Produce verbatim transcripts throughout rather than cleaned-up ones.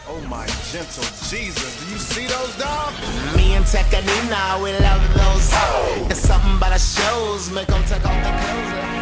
Oh my gentle Jesus, do you see those dogs? Me and Tekanina, we love those. It's something about the shows, make them take off their clothes.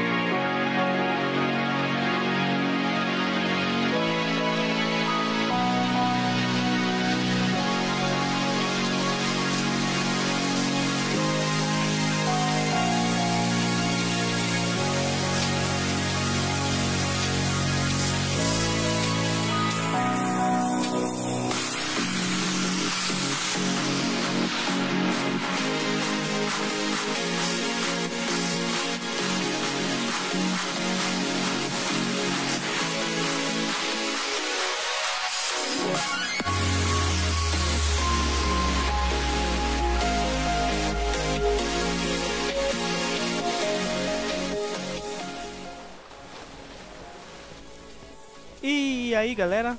E aí galera,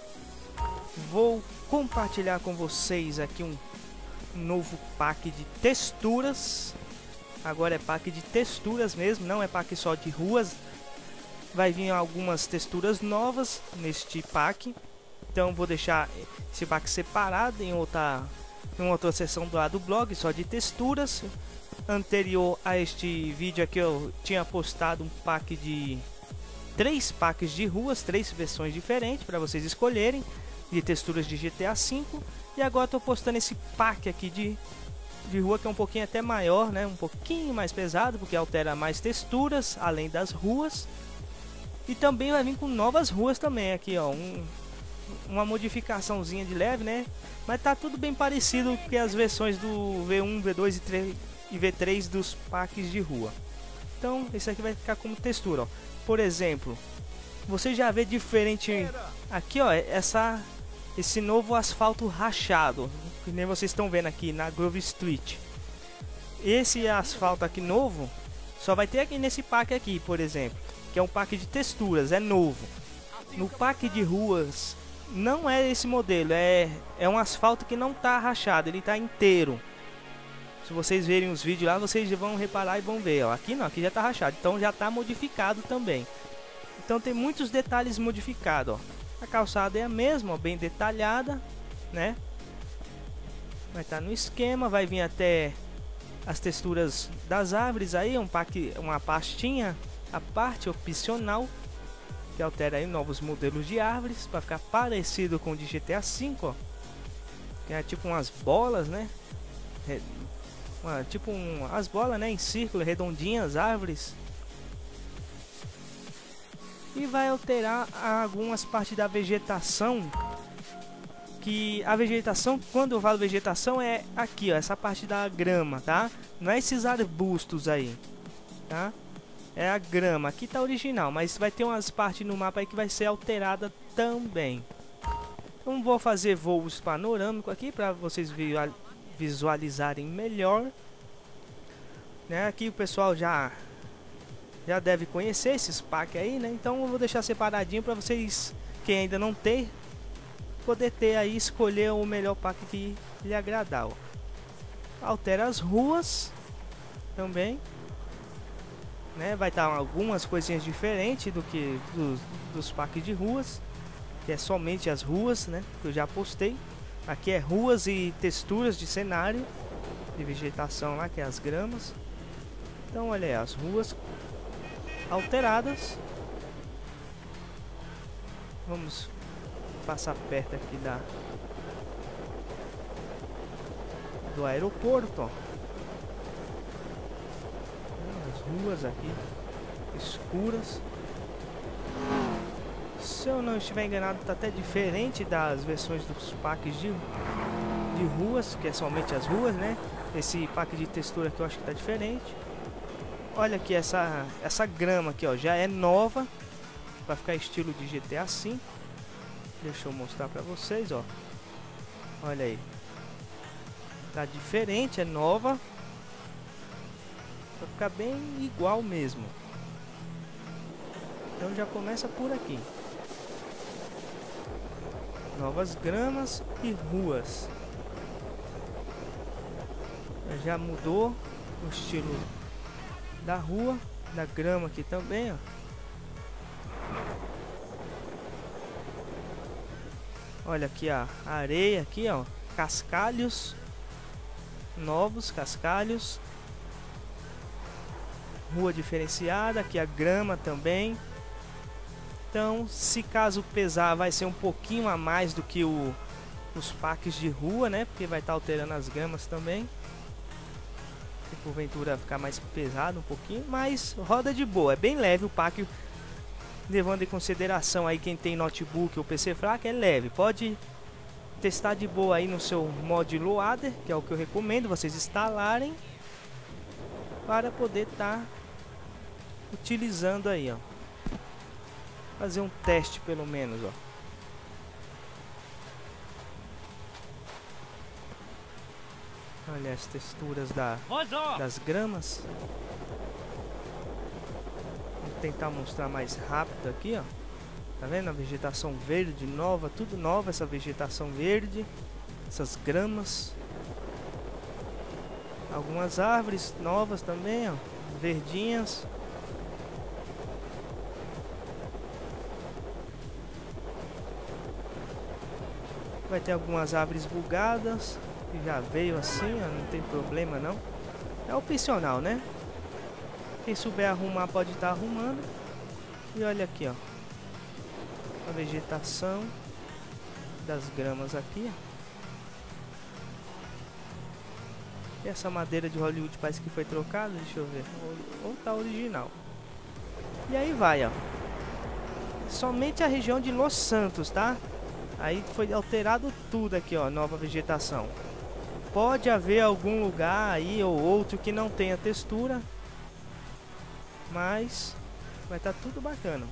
vou compartilhar com vocês aqui um novo pack de texturas. Agora é pack de texturas mesmo, não é pack só de ruas. Vai vir algumas texturas novas neste pack. Então vou deixar esse pack separado em outra, em outra seção do lado do blog, só de texturas. Anterior a este vídeo aqui eu tinha postado um pack de três packs de ruas, três versões diferentes para vocês escolherem de texturas de G T A cinco. E agora estou postando esse pack aqui de, de rua que é um pouquinho até maior, né? Um pouquinho mais pesado porque altera mais texturas além das ruas. E também vai vir com novas ruas também aqui, ó, um, uma modificaçãozinha de leve, né? Mas tá tudo bem parecido que as versões do V um, V dois e V três dos packs de rua. Então esse aqui vai ficar como textura, ó. Por exemplo, você já vê diferente aqui, ó, essa, esse novo asfalto rachado, que nem vocês estão vendo aqui na Grove Street. Esse asfalto aqui novo só vai ter aqui nesse pack aqui, por exemplo, que é um pack de texturas, é novo. No pack de ruas não é esse modelo, é, é um asfalto que não tá rachado, ele tá inteiro. Se vocês verem os vídeos lá, vocês vão reparar e vão ver, ó. Aqui não, aqui já tá rachado, então já tá modificado também. Então tem muitos detalhes modificados, ó. A calçada é a mesma, ó, bem detalhada, né? Vai estar tá no esquema, vai vir até as texturas das árvores aí, um pack, uma pastinha, a parte opcional, que altera aí novos modelos de árvores, para ficar parecido com o de G T A cinco, ó. Que é tipo umas bolas, né? É, Uma, tipo um, as bolas, né, em círculo, redondinhas, árvores. E vai alterar algumas partes da vegetação. Que a vegetação, quando eu falo vegetação, é aqui, ó, essa parte da grama, tá? Não é esses arbustos aí, tá? É a grama, aqui tá original, mas vai ter umas partes no mapa aí que vai ser alterada também. Então vou fazer voos panorâmicos aqui para vocês verem, visualizarem melhor, né? Aqui o pessoal já já deve conhecer esses packs aí, né? Então eu vou deixar separadinho para vocês, quem ainda não tem, poder ter aí, escolher o melhor pack que lhe agradar, ó. Altera as ruas também, né? Vai estar algumas coisinhas diferentes do que dos, dos packs de ruas, que é somente as ruas, né? Que eu já postei. Aqui é ruas e texturas de cenário de vegetação lá, que é as gramas. Então olha aí, as ruas alteradas. Vamos passar perto aqui da do aeroporto, ó. As ruas aqui escuras. Se eu não estiver enganado, tá até diferente das versões dos packs de, de ruas, que é somente as ruas, né? Esse pack de textura que eu acho que tá diferente. Olha aqui essa, essa grama aqui, ó, já é nova, vai ficar estilo de G T A cinco. Deixa eu mostrar pra vocês, ó. Olha aí. Tá diferente, é nova. Vai ficar bem igual mesmo. Então já começa por aqui. Novas gramas e ruas. Já mudou o estilo da rua, da grama aqui também, ó. Olha aqui a areia aqui, ó, cascalhos novos, cascalhos. Rua diferenciada, aqui a grama também. Então, se caso pesar, vai ser um pouquinho a mais do que o, os parques de rua, né? Porque vai estar alterando as gramas também. Se porventura ficar mais pesado um pouquinho, mas roda de boa, é bem leve o parque, levando em consideração aí quem tem notebook ou P C fraco, é leve. Pode testar de boa aí no seu mod loader, que é o que eu recomendo vocês instalarem para poder estar tá utilizando aí, ó. Fazer um teste pelo menos, ó. Olha as texturas da, das gramas. Vou tentar mostrar mais rápido aqui, ó. Tá vendo a vegetação verde nova, tudo nova essa vegetação verde, essas gramas. Algumas árvores novas também, ó, verdinhas. Vai ter algumas árvores bugadas, que já veio assim, ó, não tem problema não. É opcional, né? Quem souber arrumar pode estar arrumando. E olha aqui, ó, a vegetação das gramas aqui, ó. E essa madeira de Hollywood parece que foi trocada, deixa eu ver. Ou, ou tá original. E aí vai, ó. Somente a região de Los Santos, tá? Aí foi alterado tudo aqui, ó, nova vegetação. Pode haver algum lugar aí ou outro que não tenha textura, mas vai estar tudo bacana.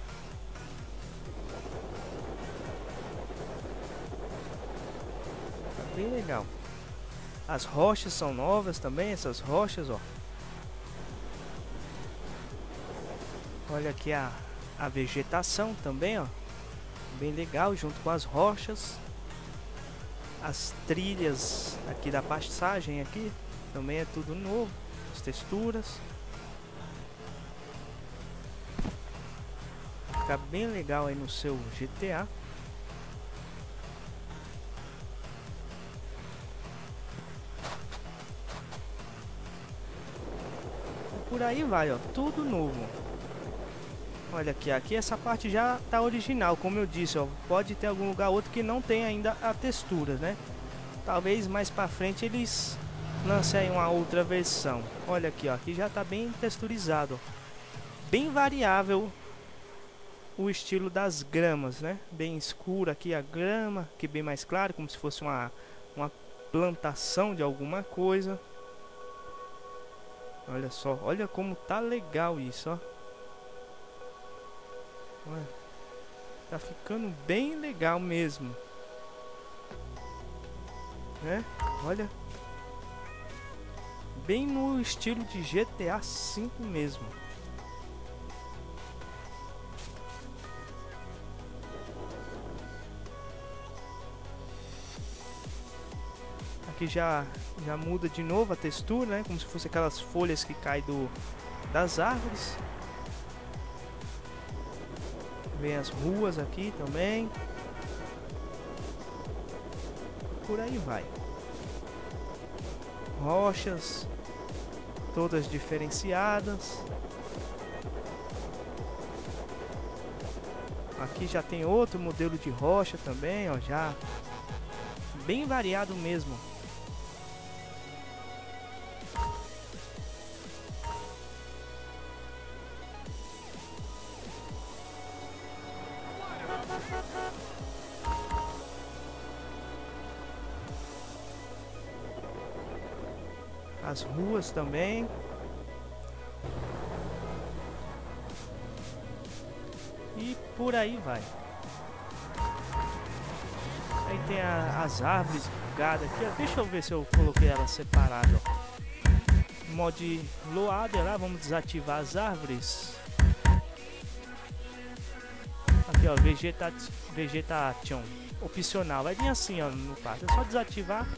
Tá bem legal. As rochas são novas também, essas rochas, ó. Olha aqui a, a vegetação também, ó. Bem legal, junto com as rochas. As trilhas aqui da passagem aqui também é tudo novo. As texturas. Vai ficar bem legal aí no seu G T A. E por aí vai, ó, tudo novo. Olha aqui, aqui essa parte já tá original, como eu disse, ó. Pode ter algum lugar outro que não tem ainda a textura, né? Talvez mais pra frente eles lancem aí uma outra versão. Olha aqui, ó, aqui já tá bem texturizado, ó. Bem variável o estilo das gramas, né? Bem escuro aqui a grama, aqui bem mais claro, como se fosse uma, uma plantação de alguma coisa. Olha só, olha como tá legal isso, ó. Tá ficando bem legal mesmo, né? Olha, bem no estilo de G T A cinco mesmo. Aqui já já muda de novo a textura, né? Como se fosse aquelas folhas que caem do das árvores. Vem as ruas aqui também. Por aí vai. Rochas, todas diferenciadas. Aqui já tem outro modelo de rocha também, ó, já bem variado mesmo. As ruas também. E por aí vai. Aí tem a, as árvores bugadas aqui, ó. Deixa eu ver se eu coloquei elas separadas, ó. Mod loader lá, vamos desativar as árvores. Aqui, ó, vegeta vegetation opcional. Vai vir assim, ó, no parque. É só desativar.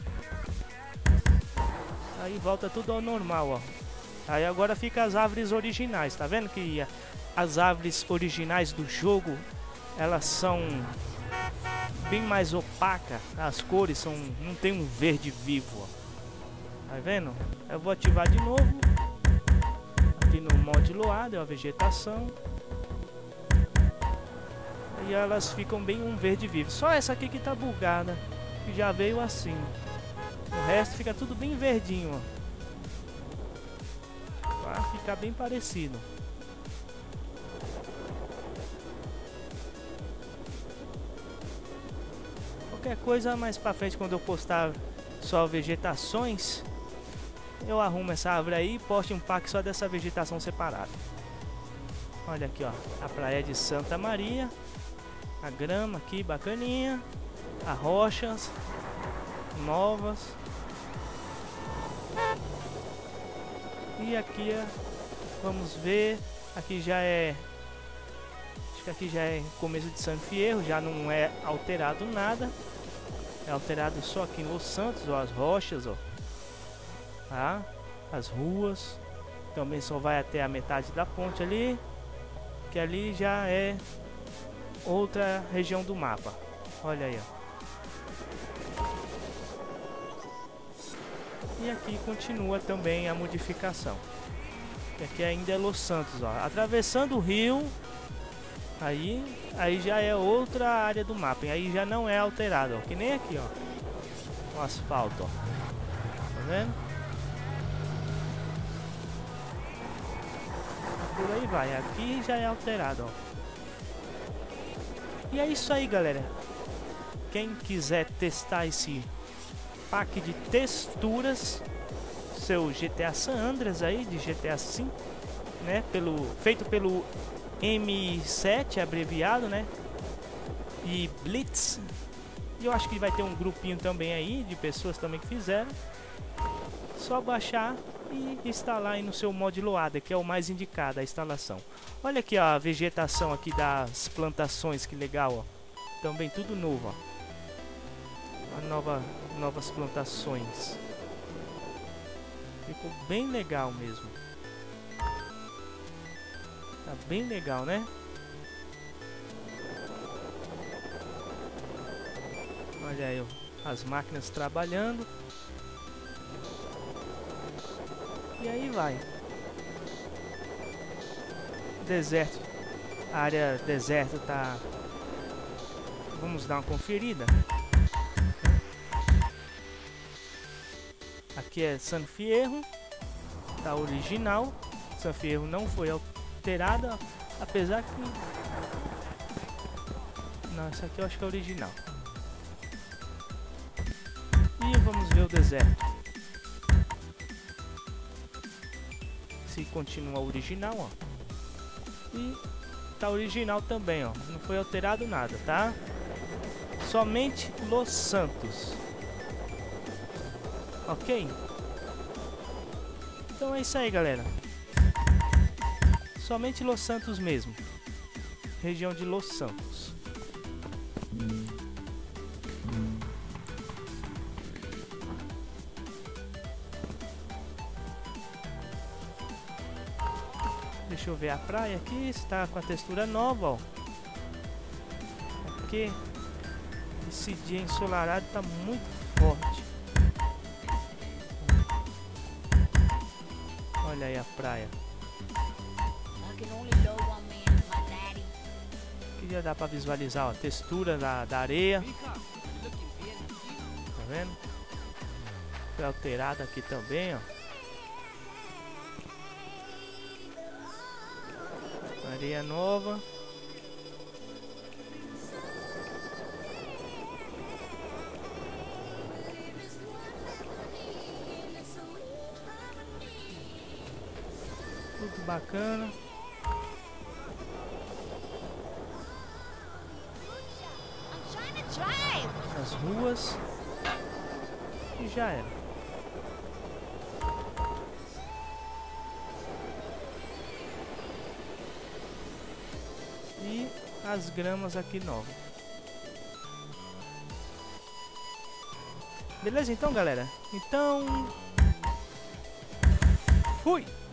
Aí volta tudo ao normal, ó. Aí agora fica as árvores originais. Tá vendo que as árvores originais do jogo, elas são bem mais opaca. As cores são, não tem um verde vivo, ó. Tá vendo? Eu vou ativar de novo. Aqui no mod loado, é a vegetação. E elas ficam bem um verde vivo. Só essa aqui que tá bugada, que já veio assim. O resto fica tudo bem verdinho, ó. Vai ficar bem parecido. Qualquer coisa mais pra frente, quando eu postar só vegetações, eu arrumo essa árvore aí e posto um pack só dessa vegetação separada. Olha aqui, ó, a praia de Santa Maria. A grama aqui bacaninha. As rochas novas. E aqui, vamos ver. Aqui já é... Acho que aqui já é começo de San Fierro. Já não é alterado nada. É alterado só aqui em Los Santos, ó, as rochas, ó. Tá? As ruas. Também só vai até a metade da ponte ali. Que ali já é outra região do mapa. Olha aí, ó. E aqui continua também a modificação. E aqui ainda é Los Santos, ó. Atravessando o rio. Aí, aí já é outra área do mapa. E aí já não é alterado, ó. Que nem aqui, ó. O asfalto, ó. Tá vendo? Por aí vai. Aqui já é alterado, ó. E é isso aí, galera. Quem quiser testar esse pack de texturas, seu G T A San Andreas aí, de G T A cinco, né? Pelo, feito pelo M sete, abreviado, né? E Blitz. E eu acho que vai ter um grupinho também aí, de pessoas também que fizeram. Só baixar e instalar aí no seu mod Loader, que é o mais indicado, a instalação. Olha aqui, ó, a vegetação aqui das plantações, que legal, ó. Também tudo novo, ó. A nova, novas plantações. Ficou bem legal mesmo. Tá bem legal, né? Olha aí, ó, as máquinas trabalhando. E aí vai. Deserto. A área deserto tá... Vamos dar uma conferida. Aqui é San Fierro. Tá original. San Fierro não foi alterada. Apesar que... Não, essa aqui eu acho que é original. E vamos ver o deserto. Se continua original, ó. E tá original também, ó. Não foi alterado nada, tá? Somente Los Santos. Ok? Então é isso aí, galera. Somente Los Santos mesmo. Região de Los Santos. Deixa eu ver a praia aqui, está com a textura nova, ó. Porque esse dia ensolarado tá muito forte. Olha aí a praia. Aqui já dá para visualizar, ó, a textura da, da areia. Tá vendo? Foi alterada aqui também, ó. Areia nova. Tudo bacana. As ruas. E já era. E as gramas aqui novas. Beleza então, galera? Então... Fui!